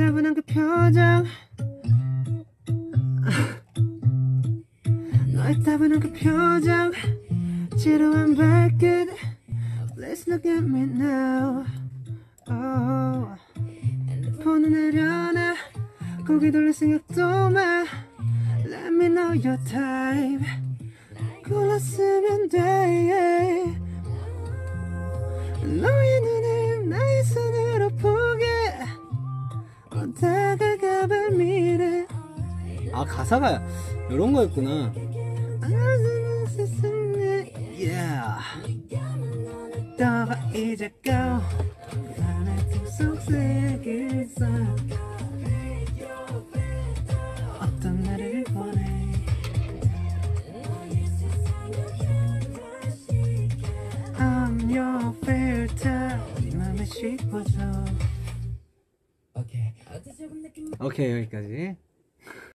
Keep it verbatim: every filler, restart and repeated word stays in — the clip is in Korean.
따분한 그 표정 너의 따분한 그 표정 지루한 발끝 Please look at me now oh. 폰을 내려놔 고개 돌릴 생각도 마 Let me know your type 골랐으면 돼 너의 눈을 나의 손으로 보게 어, 다가가봐 미래 아 가사가 이런 거였구나 Yeah 떠봐 이제 go 나의 꿈속 세계에서 어떤 나를 원해 I'm your filter 네 맘에 씹어줘 오케이 오케이 여기까지